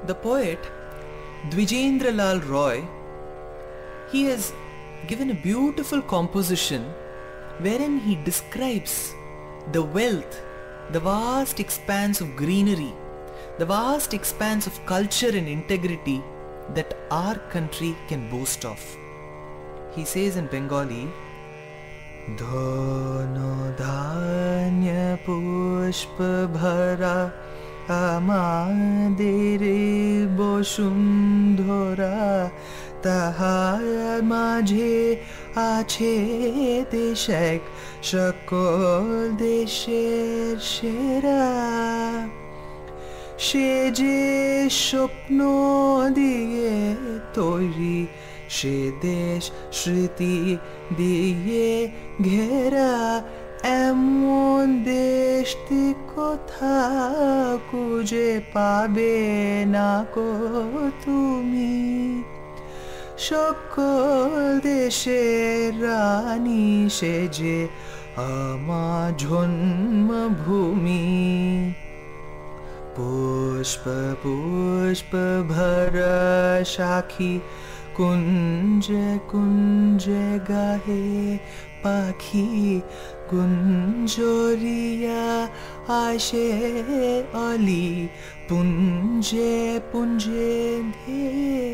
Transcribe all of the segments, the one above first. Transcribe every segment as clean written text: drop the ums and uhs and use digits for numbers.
The poet Dwijendra Lal Roy, he has given a beautiful composition wherein he describes the wealth, the vast expanse of greenery, the vast expanse of culture and integrity that our country can boast of. He says in Bengali, Dhono dhanya pushpa bhara Amadere Bosundhora Tahar Majhe Ache Deshek Shakol Desher Shera Sheje Shopno Diye Tori Shedesh Shriti Diye Ghera এমন দেশটি কোথা খুঁজে পাবে না কো তুমি সকল দেশের রানী সেজে আমার জন্মভূমি পুষ্প পুষ্প ভরা সাখী কুঞ্জে কুঞ্জে গাহে পাখি গুঞ্জরিয়া আসে অলি পুঞ্জে পুঞ্জে ধে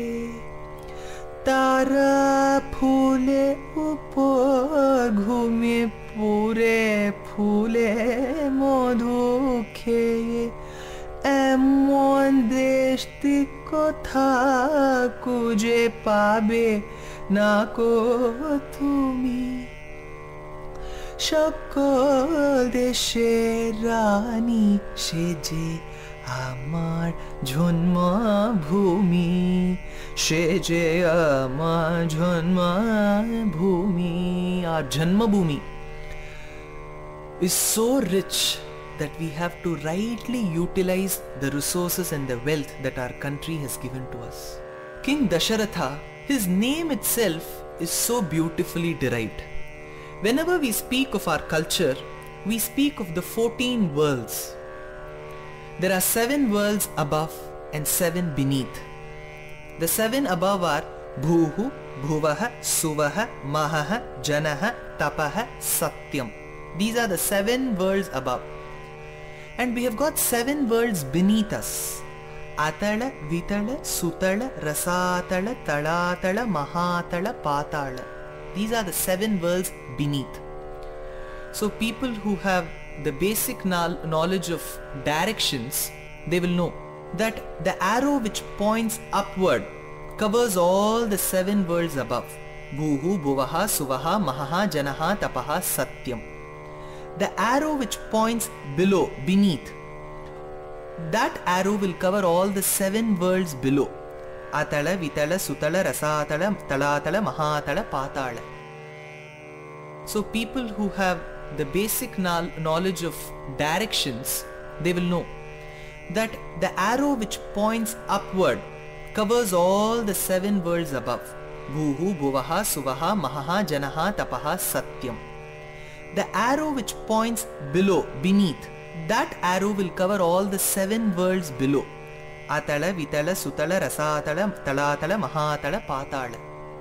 তারা ফুলে উপর ঘুমিয়ে পুরে ফুলে মধু খেয়ে এমন দেশটি কোথা খুঁজে পাবে না কো তুমি সকল দেশের রানী সেজে আমার জন্মভূমি সেজে আমার জন্মভূমি our Janmabhoomi is so rich that we have to rightly utilize the resources and the wealth that our country has given to us. King Dasharatha, his name itself is so beautifully derived. Whenever we speak of our culture, we speak of the 14 worlds. There are 7 worlds above and 7 beneath. The 7 above are Bhuhu, Bhuvaha, Suvaha, Mahaha, Janaha, Tapaha, Satyam. These are the 7 worlds above. And we have got 7 worlds beneath us. Atala, Vitala, Sutala, Rasatala, Talatala, Mahatala, Patala. These are the 7 worlds beneath. So people who have the basic knowledge of directions, they will know that the arrow which points upward covers all the 7 worlds above. Bhuhu, Bhuvaha, Suvaha, Mahaha, Janaha, Tapaha, Satyam. The arrow which points below, beneath, that arrow will cover all the 7 worlds below. Atala, Vitala, Sutala, Rasatala, Talatala, Mahatala, Patala. So people who have the basic knowledge of directions, they will know that the arrow which points upward covers all the 7 worlds above. Bhuhu, Bhuvaha, Suvaha, Mahaha, Janaha, Tapaha, Satyam. The arrow which points below, beneath, that arrow will cover all the 7 worlds below. Atala, Vitala, Sutala, Rasatala, Talatala, Mahatala, Patala.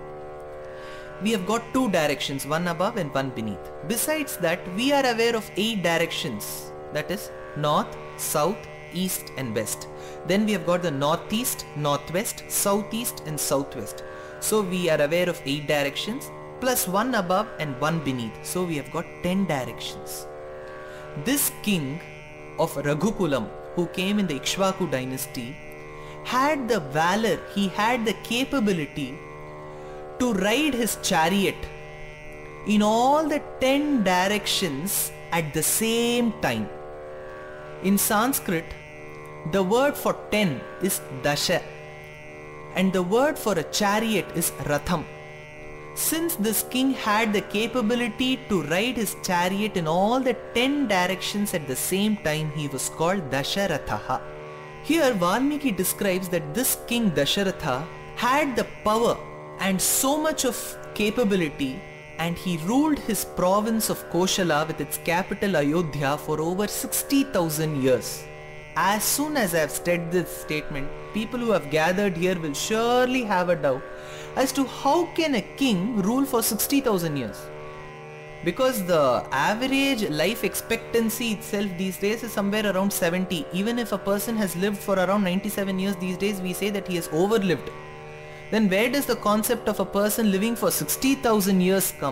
We have got 2 directions, one above and one beneath. Besides that, we are aware of 8 directions, that is north, south, east and west. Then we have got the northeast, northwest, southeast and southwest. So we are aware of 8 directions plus 1 above and 1 beneath. So we have got 10 directions. This king of Raghukulam, who came in the Ikshvaku dynasty, had the valor, he had the capability to ride his chariot in all the 10 directions at the same time. In Sanskrit, the word for 10 is Dasha and the word for a chariot is Ratham. Since this king had the capability to ride his chariot in all the 10 directions at the same time, he was called Dasharatha. Here Valmiki describes that this king Dasharatha had the power and so much of capability, and he ruled his province of Kausalya with its capital Ayodhya for over 60,000 years. as soon as I have said this statement, people who have gathered here will surely have a doubt as to how can a king rule for 60,000 years. Because the average life expectancy itself these days is somewhere around 70. Even if a person has lived for around 97 years these days, we say that he has overlived. Then where does the concept of a person living for 60,000 years come?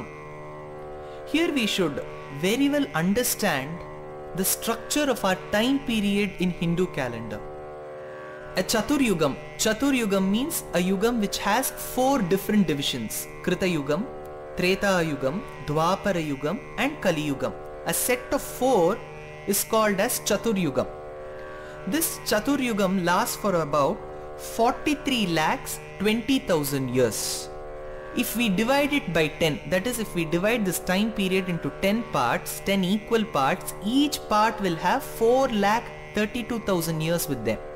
Here we should very well understand the structure of our time period in Hindu calendar. A Chaturyugam. Chaturyugam means a yugam which has 4 different divisions. Krita Yugam, Treta Yugam, Dwapara Yugam and Kali Yugam. A set of 4 is called as Chaturyugam. This Chaturyugam lasts for about 43 lakhs 20,000 years. If we divide it by 10, that is if we divide this time period into 10 parts, 10 equal parts, each part will have 4 lakh 32,000 years with them.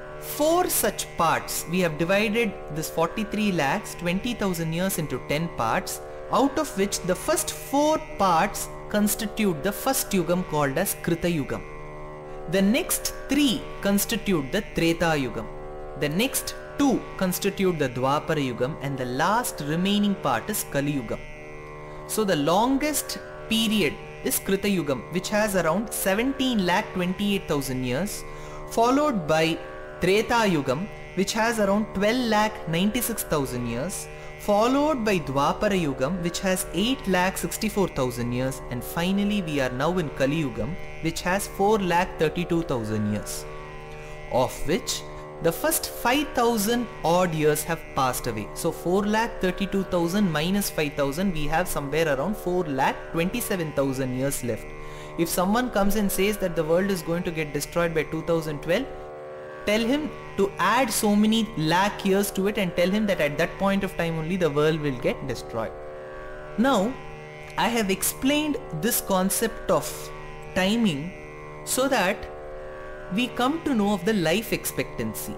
4 such parts, we have divided this 43 lakhs 20,000 years into 10 parts, out of which the first 4 parts constitute the first yugam called as Krita Yugam. The next 3 constitute the Treta Yugam. The next 2 constitute the Dwapara Yugam and the last remaining part is Kali Yugam. So the longest period is Krita Yugam, which has around 17 lakh 28,000 years, followed by Treta Yugam, which has around 12 lakh 96,000 years, followed by Dwapara Yugam, which has 8 lakh 64,000 years, and finally we are now in Kali Yugam, which has 4 lakh 32,000 years, of which the first 5,000 odd years have passed away. So 4 lakh 32,000 minus 5,000, we have somewhere around 4 lakh 27,000 years left. If someone comes and says that the world is going to get destroyed by 2012, tell him to add so many lakh years to it and tell him that at that point of time only the world will get destroyed. Now, I have explained this concept of timing so that we come to know of the life expectancy.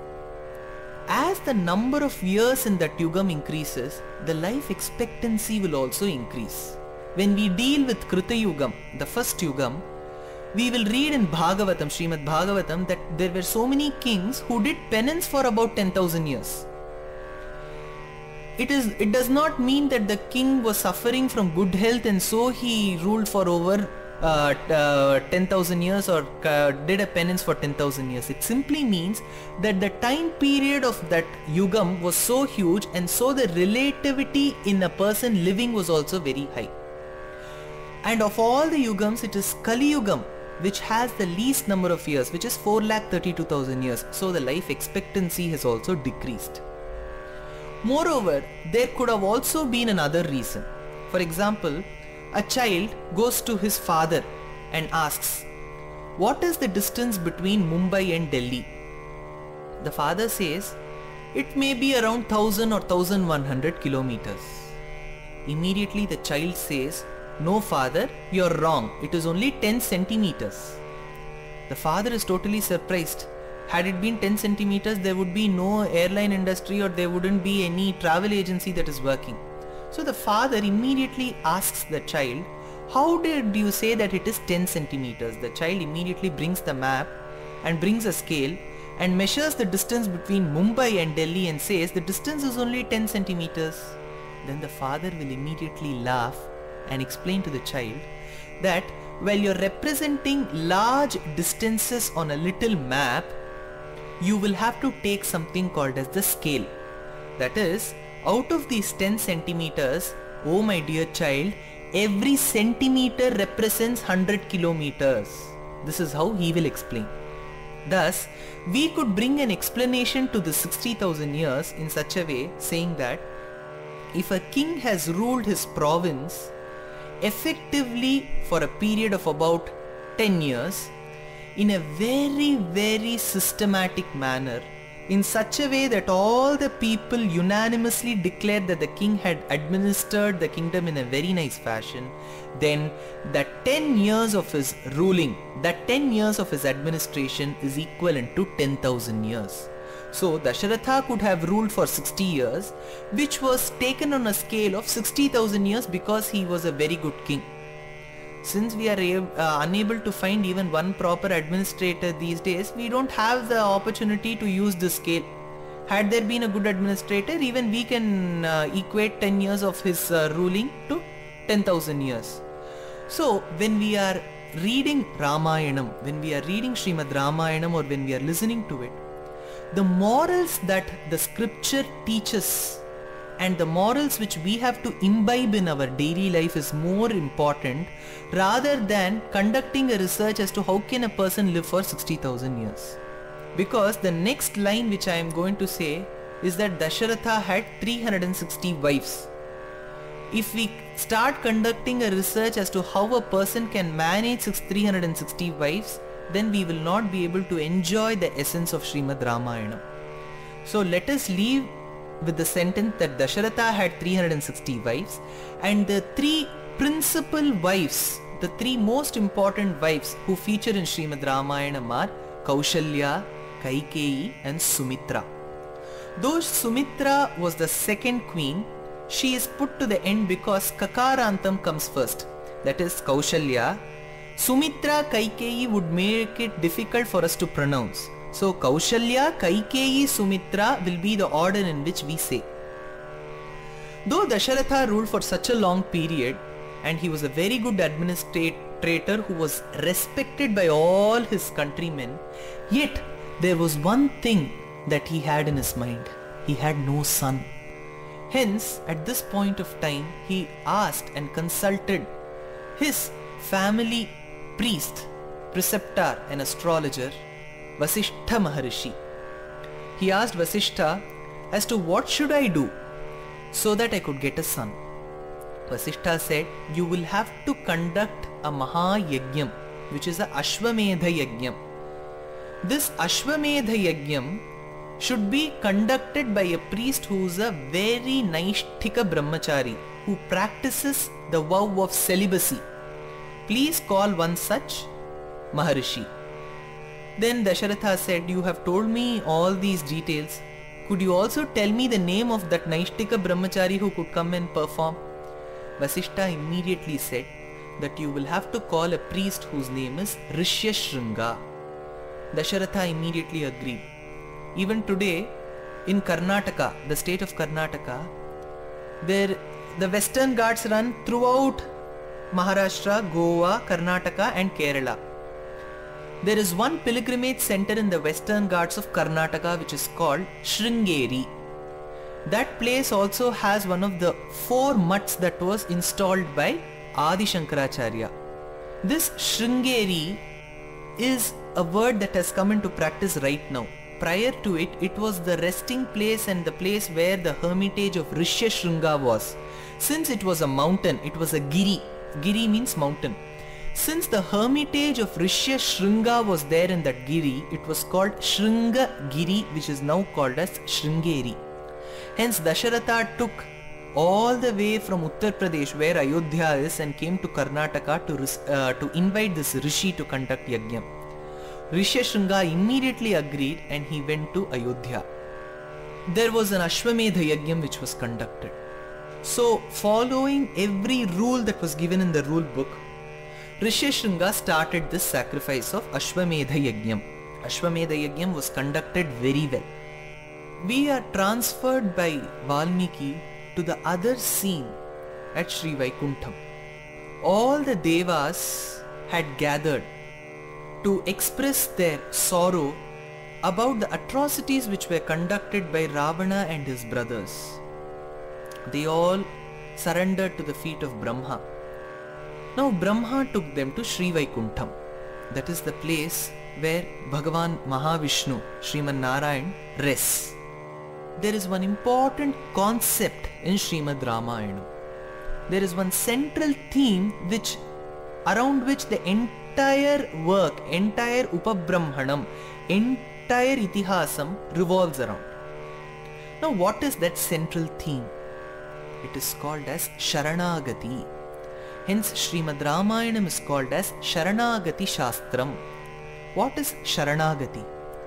As the number of years in that yugam increases, the life expectancy will also increase. When we deal with Krita Yugam, the first yugam, we will read in Bhagavatam, Srimad Bhagavatam, that there were so many kings who did penance for about 10,000 years. It does not mean that the king was suffering from good health and so he ruled for over 10,000 years or did a penance for 10,000 years. It simply means that the time period of that yugam was so huge and so the relativity in a person living was also very high. And of all the yugams, it is Kali Yugam which has the least number of years, which is 4 lakh 32,000 years. So the life expectancy has also decreased. Moreover, there could have also been another reason. For example, a child goes to his father and asks, "What is the distance between Mumbai and Delhi?" The father says, "It may be around 1000 or 1100 kilometers. Immediately the child says, "No father, you're wrong. It is only 10 centimeters. The father is totally surprised. Had it been 10 centimeters, there would be no airline industry or there wouldn't be any travel agency that is working. So the father immediately asks the child, "How did you say that it is 10 centimeters? The child immediately brings the map and brings a scale and measures the distance between Mumbai and Delhi and says the distance is only 10 centimeters. Then the father will immediately laugh and explain to the child that while you're representing large distances on a little map, you will have to take something called as the scale. That is, out of these 10 centimeters, oh my dear child, every centimeter represents 100 kilometers. This is how he will explain. Thus, we could bring an explanation to the 60,000 years in such a way, saying that if a king has ruled his province effectively for a period of about 10 years, in a very, very systematic manner, in such a way that all the people unanimously declared that the king had administered the kingdom in a very nice fashion, then that 10 years of his ruling, that 10 years of his administration is equivalent to 10,000 years. So Dasharatha could have ruled for 60 years, which was taken on a scale of 60,000 years because he was a very good king. Since we are unable to find even one proper administrator these days, we don't have the opportunity to use this scale. Had there been a good administrator, even we can equate 10 years of his ruling to 10,000 years. So when we are reading Ramayanam, when we are reading Srimad Ramayanam, or when we are listening to it, the morals that the scripture teaches and the morals which we have to imbibe in our daily life is more important rather than conducting a research as to how can a person live for 60,000 years. Because the next line which I am going to say is that Dasharatha had 360 wives. If we start conducting a research as to how a person can manage 360 wives, then we will not be able to enjoy the essence of Srimad Ramayana. So let us leave with the sentence that Dasharatha had 360 wives, and the three principal wives, the three most important wives who feature in Srimad Ramayana are Kausalya, Kaikeyi and Sumitra. Though Sumitra was the second queen, she is put to the end because Kakarantam comes first. That is Kausalya. Sumitra, Kaikeyi would make it difficult for us to pronounce. So Kausalya, Kaikeyi, Sumitra will be the order in which we say. Though Dasharatha ruled for such a long period, and he was a very good administrator who was respected by all his countrymen, yet there was one thing that he had in his mind. He had no son. Hence, at this point of time, he asked and consulted his family priest, preceptor and astrologer, Vasishtha Maharishi. He asked Vasishtha as to what should I do so that I could get a son. Vasishtha said, you will have to conduct a Maha Yagyam, which is a Ashwamedha Yagyam. This Ashwamedha Yagyam should be conducted by a priest who is a very Naishthika Brahmachari, who practices the vow of celibacy. Please call one such Maharishi. Then Dasharatha said, you have told me all these details. Could you also tell me the name of that Naishthika Brahmachari who could come and perform? Vasishtha immediately said that you will have to call a priest whose name is Rishyashringa. Dasharatha immediately agreed. Even today, in Karnataka, the state of Karnataka, the Western Ghats run throughout Maharashtra, Goa, Karnataka and Kerala. There is one pilgrimage center in the Western Ghats of Karnataka which is called Sringeri. That place also has one of the 4 mutts that was installed by Adi Shankaracharya. This Sringeri is a word that has come into practice right now. Prior to it, it was the resting place and the place where the hermitage of Rishyashringa was. Since it was a mountain, it was a giri. Giri means mountain. Since the hermitage of Rishyashringa was there in that giri, it was called Shringa Giri, which is now called as Sringeri. Hence Dasharatha took all the way from Uttar Pradesh, where Ayodhya is, and came to Karnataka to invite this Rishi to conduct Yagyam. Rishyashringa immediately agreed and he went to Ayodhya. There was an Ashwamedha Yagyam which was conducted. So, following every rule that was given in the rule book, Rishyashringa started this sacrifice of Ashwamedha Yagyam. Ashwamedha Yagyam was conducted very well. We are transferred by Valmiki to the other scene at Sri Vaikuntham. All the Devas had gathered to express their sorrow about the atrocities which were conducted by Ravana and his brothers. They all surrendered to the feet of Brahma. Now Brahma took them to Sri Vaikuntham. That is the place where Bhagavan Mahavishnu, Srimad Narayan, rests. There is one important concept in Srimad Ramayana. There is one central theme around which the entire work, entire Upabrahmanam, entire Itihasam revolves around. Now what is that central theme? It is called as Sharanagati. Hence Srimad Ramayanam is called as Sharanagati Shastram. What is Sharanagati?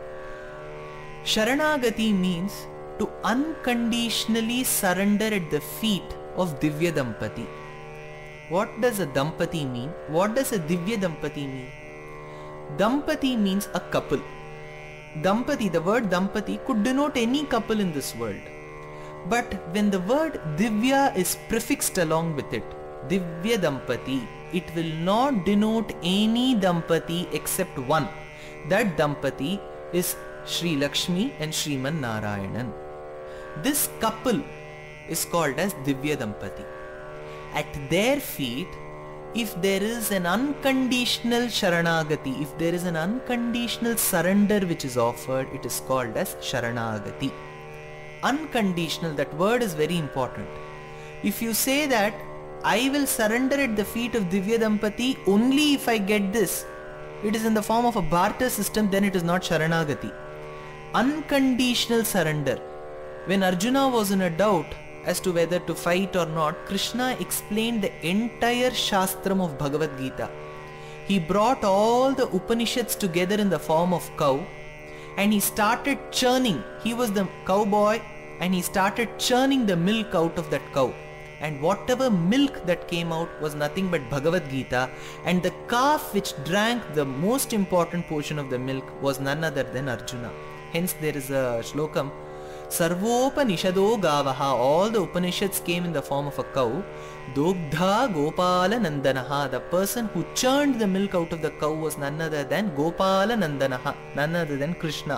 Sharanagati means to unconditionally surrender at the feet of Divya Dampati. What does a dampati mean? What does a divya dampati mean? Dampati means a couple. Dampati, the word dampati could denote any couple in this world. But when the word divya is prefixed along with it, divya dampati, it will not denote any dampati except one. That dampati is Sri Lakshmi and Srimad Narayanan. This couple is called as divya dampati. At their feet, if there is an unconditional sharanagati, if there is an unconditional surrender which is offered, it is called as sharanagati. Unconditional, that word is very important. If you say that I will surrender at the feet of Divya Dampati only if I get this, it is in the form of a barter system, then it is not sharanagati. Unconditional surrender. When Arjuna was in a doubt as to whether to fight or not, Krishna explained the entire Shastram of Bhagavad Gita. He brought all the Upanishads together in the form of cow and he started churning. He was the cowboy and he started churning the milk out of that cow. And whatever milk that came out was nothing but Bhagavad Gita, and the calf which drank the most important portion of the milk was none other than Arjuna. Hence there is a shlokam, Sarvopanishado Gavaha, all the Upanishads came in the form of a cow. Dogdha Gopala Nandanaha, the person who churned the milk out of the cow was none other than Gopala Nandanaha, none other than Krishna.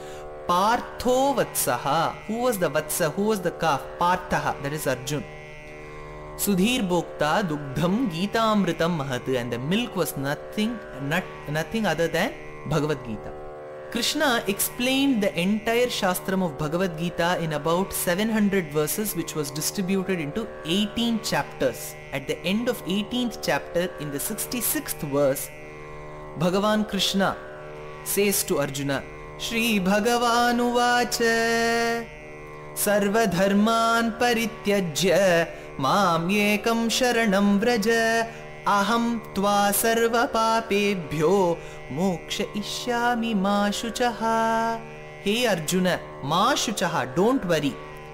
Partho Vatsaha, who was the Vatsa, who was the calf? Parthaha, that is Arjun. Sudhir Bhokta Dugdham Gita Amritam Mahat, and the milk was nothing other than Bhagavad Gita. Krishna explained the entire Shastram of Bhagavad Gita in about 700 verses, which was distributed into 18 chapters. At the end of 18th chapter, in the 66th verse, Bhagavan Krishna says to Arjuna, Shri Bhagavan Uvacha Sarva Dharman Parityajya Mam Yekam Sharanam Vraja Aham Tva Sarva Papebhyo Moksha Ishyami Ma Shuchaha. Hey Arjuna, Ma Shuchaha, don't worry.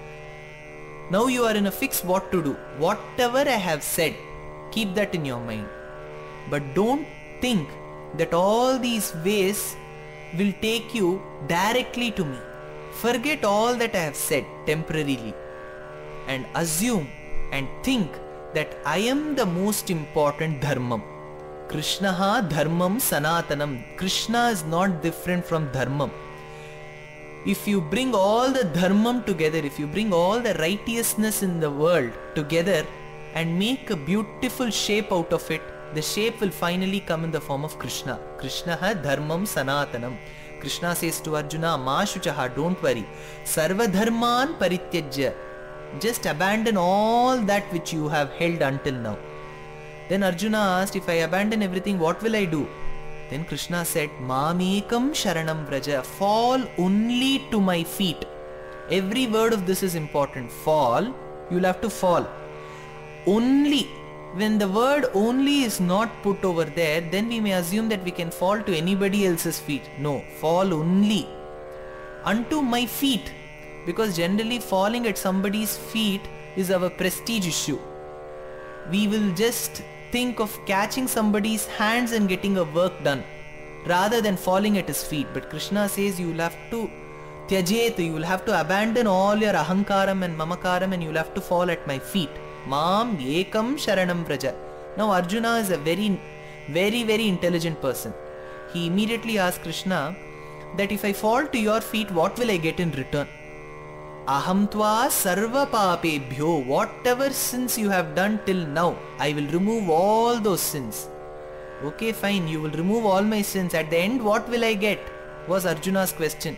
Now you are in a fix what to do. Whatever I have said, keep that in your mind. But don't think that all these ways will take you directly to me. Forget all that I have said temporarily and assume and think that I am the most important dharmam. Krishnaha dharmam sanatanam. Krishna is not different from dharmam. If you bring all the dharmam together, if you bring all the righteousness in the world together and make a beautiful shape out of it, the shape will finally come in the form of Krishna. Krishnaha dharmam sanatanam. Krishna says to Arjuna, Ma shuchaha, don't worry. Sarva dharman parityajya. Just abandon all that which you have held until now. Then Arjuna asked, if I abandon everything, what will I do? Then Krishna said, Mamekam sharanam vraja. Fall only to my feet. Every word of this is important. Fall, you'll have to fall. Only. When the word only is not put over there, then we may assume that we can fall to anybody else's feet. No, fall only unto my feet. Because generally falling at somebody's feet is our prestige issue. We will just think of catching somebody's hands and getting a work done rather than falling at his feet. But Krishna says you will have to tyajet, you will have to abandon all your ahankaram and mamakaram and you will have to fall at my feet. Mam ekam sharanam vraja. Now Arjuna is a very intelligent person. He immediately asked Krishna that if I fall to your feet, what will I get in return? Aham tva sarva papebhyo. Whatever sins you have done till now, I will remove all those sins. Okay, fine, you will remove all my sins. At the end, what will I get? Was Arjuna's question.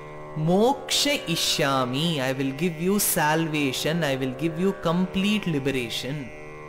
Moksha Ishyami, I will give you salvation, I will give you complete liberation.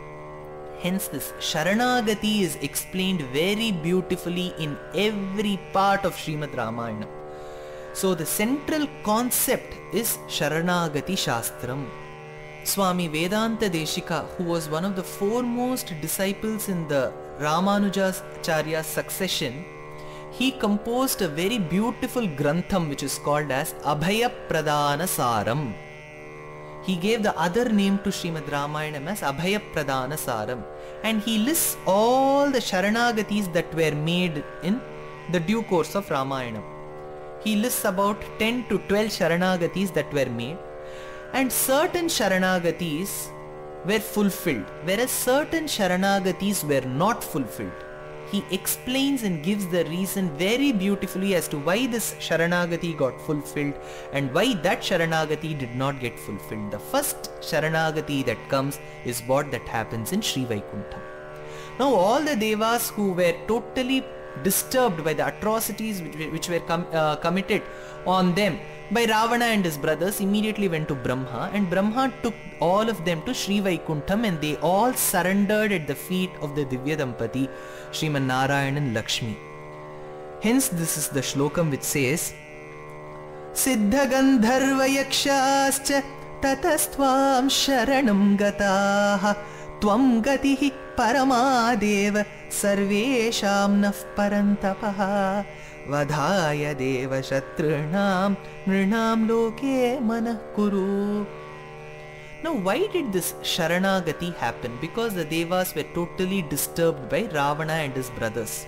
Hence this Sharanagati is explained very beautifully in every part of Srimad Ramayana. So the central concept is Sharanagati Shastram. Swami Vedanta Deshika, who was one of the foremost disciples in the Ramanujacharya's succession, he composed a very beautiful grantham which is called as Abhaya Pradana Saram. he gave the other name to Srimad Ramayanam as Abhaya Pradana Saram, and he lists all the Sharanagatis that were made in the due course of Ramayanam. He lists about 10 to 12 Sharanagatis that were made, and certain Sharanagatis were fulfilled, whereas certain Sharanagatis were not fulfilled. He explains and gives the reason very beautifully as to why this Sharanagati got fulfilled and why that Sharanagati did not get fulfilled. The first Sharanagati that comes is what that happens in Sri Vaikuntham. Now all the Devas who were totally disturbed by the atrocities which were committed on them by Ravana and his brothers immediately went to Brahma, and Brahma took all of them to Sri Vaikuntham, and they all surrendered at the feet of the Divya Dampati, Srimad Narayana and Lakshmi. Hence this is the shlokam which says, Siddha Gandharva Yakshascha Tatastvam Sharanam Gataha Tvam Gatihi Paramadeva Sarvesham Naf Parantapaha Vadhaya Deva Shatrunam Nrinam Loke Manah Kuru. Now why did this Sharanagati happen? Because the Devas were totally disturbed by Ravana and his brothers.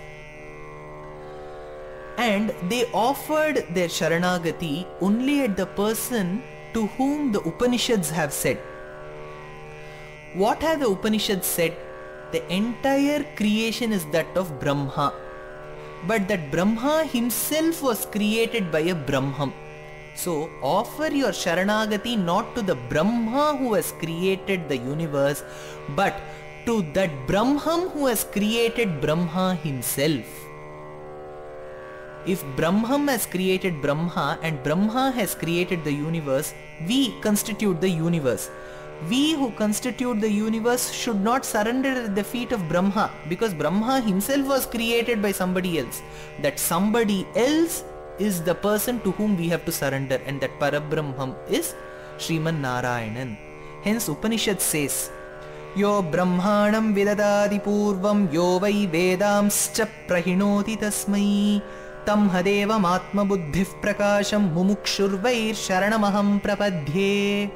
And they offered their Sharanagati only at the person to whom the Upanishads have said. What have the Upanishads said? The entire creation is that of Brahma. But that Brahma himself was created by a Brahman. So offer your Sharanagati not to the Brahma who has created the universe, but to that Brahman who has created Brahma himself. If Brahman has created Brahma and Brahma has created the universe, we constitute the universe. We who constitute the universe should not surrender at the feet of Brahma, because Brahma himself was created by somebody else. That somebody else is the person to whom we have to surrender, and that Parabrahman is Srimad Narayanan. Hence Upanishad says, Yo Brahmanam Vidadadi Purvam Yo Vai Vedamscha Prahinoti Tasmai Tam Hadevam Atma Buddhif Prakasham Mumukshurvair Sharanamaham Prapadhye.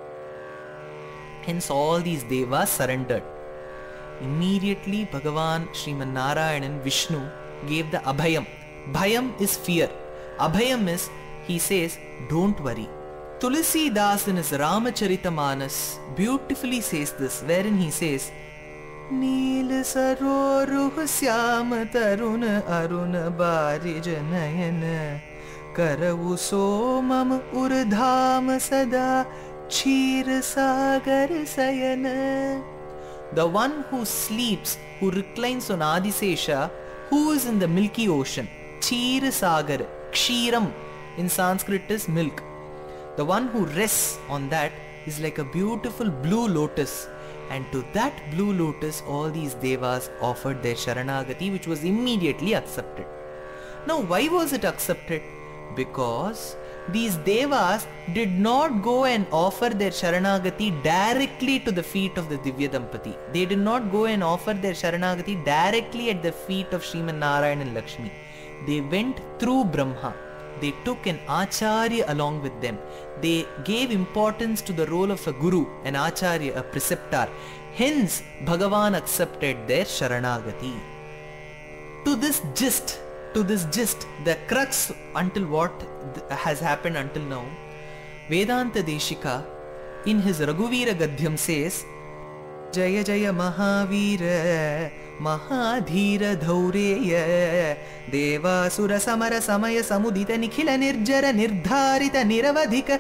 Hence all these Devas surrendered. Immediately Bhagavan Srimad Narayanan Vishnu gave the Abhayam. Bhayam is fear. Abhayam is, he says, don't worry. Tulsi Das in his Ramacharita beautifully says this, wherein he says, Neel saroruh syama taruna aruna barijanayana Karavu somam urdham sada Chir sagar sayana. The one who sleeps, who reclines on Adisesha, who is in the milky ocean. Chir sagar, kshiram in Sanskrit is milk. The one who rests on that is like a beautiful blue lotus, and to that blue lotus all these Devas offered their Sharanagati, which was immediately accepted. Now why was it accepted? Because these Devas did not go and offer their Sharanagati directly to the feet of the Divya Dampati. They did not go and offer their Sharanagati directly at the feet of Srimad Narayana and Lakshmi. They went through Brahma. They took an Acharya along with them. They gave importance to the role of a Guru, an Acharya, a preceptor. Hence, Bhagavan accepted their Sharanagati. To this gist, the crux until what has happened until now, Vedanta Deshika in his Raghuvira Gadhyam says, Jaya Jaya Mahavira Mahadhira Dhaureya Devasura Samara Samaya Samudita Nikhila Nirjara Nirdharita Niravadhika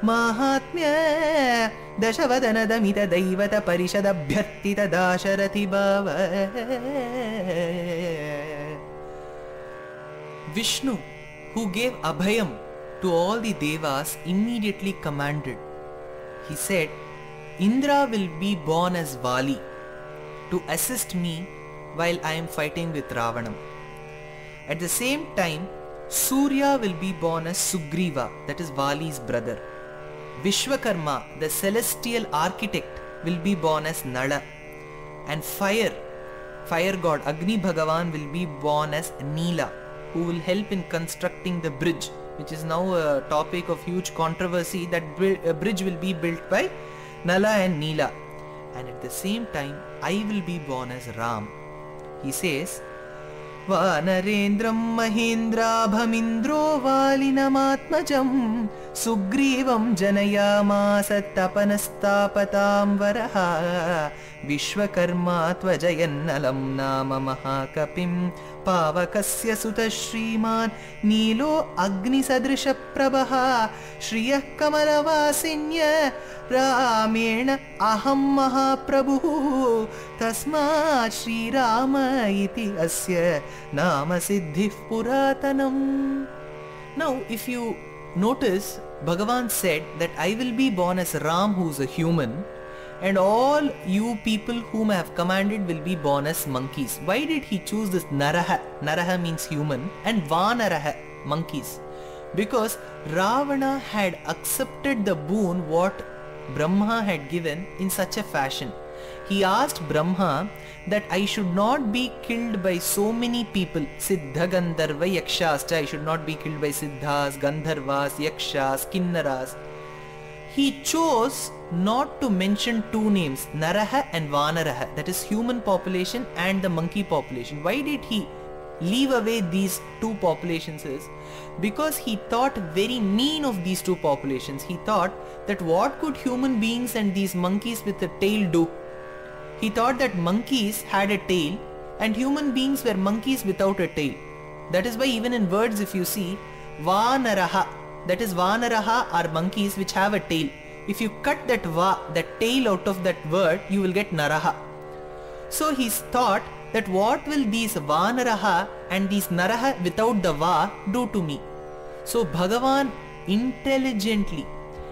Mahatmya Dashavadana Damita Daivata Parishada Bhyattita Dasharathi Bhava. Vishnu, who gave Abhayam to all the Devas, immediately commanded. He said, Indra will be born as Vali to assist me while I am fighting with Ravana. At the same time, Surya will be born as Sugriva, that is Vali's brother. Vishwakarma, the celestial architect, will be born as Nala. And fire god Agni Bhagavan will be born as Neela, who will help in constructing the bridge which is now a topic of huge controversy, that a bridge will be built by Nala and Neela. And at the same time, I will be born as Ram. He says, Vanarendram Mahendrabhamindro Valinamatmajam Sugrivam Janayamasa Tapanastapatam Varaha Vishwakarma Tvajayannalam Nama Mahakapim Pavakasya Suta Srimad Nilo Agni Sadrisha Prabaha Shriyah Kamalavaasinya Ramena Aham Mahaprabhu Tasmat Shri Rama iti asya Nama Siddhif Puratanam. Now, if you notice, Bhagavan said that I will be born as Ram, who is a human, and all you people whom I have commanded will be born as monkeys. Why did he choose this Naraha? Naraha means human, and Vanaraha, monkeys. Because Ravana had accepted the boon what Brahma had given in such a fashion. He asked Brahma that I should not be killed by so many people, Siddha, Gandharva, Yakshas. I should not be killed by Siddhas, Gandharvas, Yakshas, Kinnaras. He chose not to mention two names, Naraha and Vanaraha, that is human population and the monkey population. Why did he leave away these two populations? Is because he thought very mean of these two populations. He thought that what could human beings and these monkeys with a tail do? He thought that monkeys had a tail and human beings were monkeys without a tail. That is why even in words, if you see Vanaraha, that is Vanaraha are monkeys which have a tail. If you cut that va, that tail out of that word, you will get Naraha. So he thought that what will these Vanaraha and these Naraha without the va do to me? So Bhagavan intelligently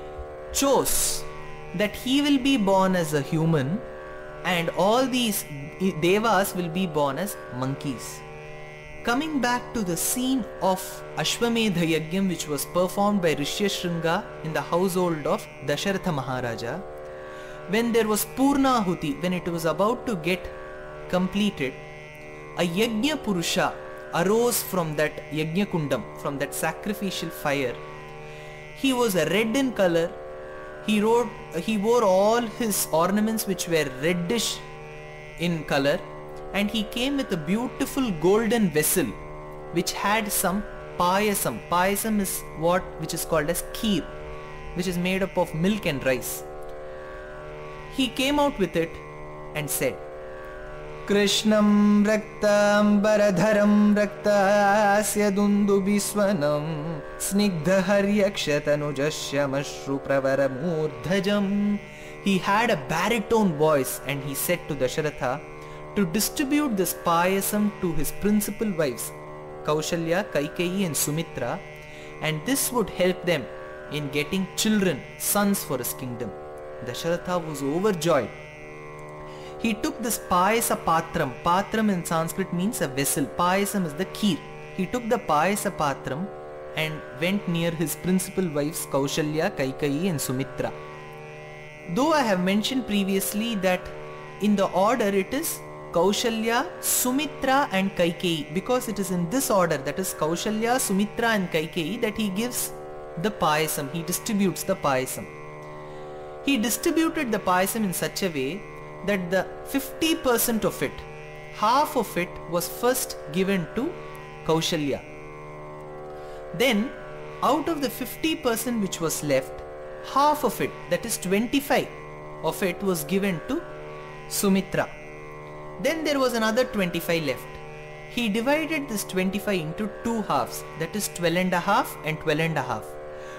chose that he will be born as a human and all these devas will be born as monkeys. Coming back to the scene of Ashwamedha Yagyam, which was performed by Rishyashringa in the household of Dasharatha Maharaja, when there was Purnahuti, when it was about to get completed, a Yagya Purusha arose from that Yagya Kundam, from that sacrificial fire. He was red in color. He wore all his ornaments which were reddish in color, and he came with a beautiful golden vessel which had some payasam. Payasam is which is called as kheer, which is made up of milk and rice. He came out with it and said, Krishnam Raktam Baradharam Raktasya Dundubhiswanam Snigdha Haryakshatanujashya Mashru Pravaramurdhajam. He had a baritone voice and he said to Dasharatha to distribute this payasam to his principal wives, Kausalya, Kaikeyi and Sumitra, and this would help them in getting children, sons for his kingdom. Dasharatha was overjoyed. He took this payasa patram. Patram in Sanskrit means a vessel. Payasam is the kheer. He took the payasa patram and went near his principal wives Kausalya, Kaikeyi and Sumitra. Though I have mentioned previously that in the order it is Kausalya, Sumitra and Kaikeyi, because it is in this order, that is Kausalya, Sumitra and Kaikeyi, that he gives the payasam. He distributes the payasam. He distributed the payasam in such a way that the 50% of it, half of it was first given to Kausalya. Then out of the 50% which was left, half of it, that is 25 of it, was given to Sumitra. Then there was another 25 left. He divided this 25 into two halves, that is 12 and a half and 12 and a half.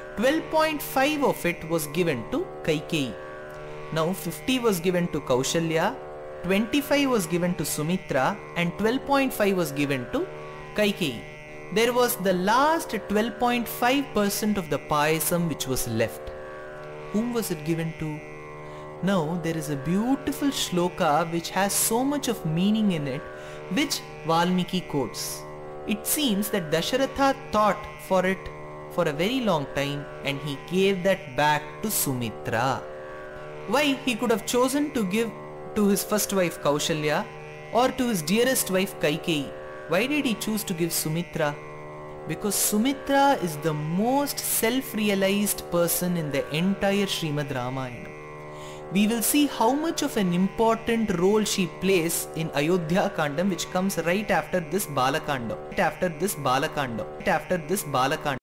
12.5 of it was given to Kaikeyi. Now 50 was given to Kausalya, 25 was given to Sumitra and 12.5 was given to Kaikeyi. There was the last 12.5% of the payasam which was left. Whom was it given to? Now there is a beautiful shloka which has so much of meaning in it, which Valmiki quotes. It seems that Dasharatha thought for it for a very long time and he gave that back to Sumitra. Why? He could have chosen to give to his first wife Kausalya or to his dearest wife Kaikeyi. Why did he choose to give Sumitra? because Sumitra is the most self-realized person in the entire Srimad Ramayana. We will see how much of an important role she plays in Ayodhya Kandam, which comes right after this Bala Kandam.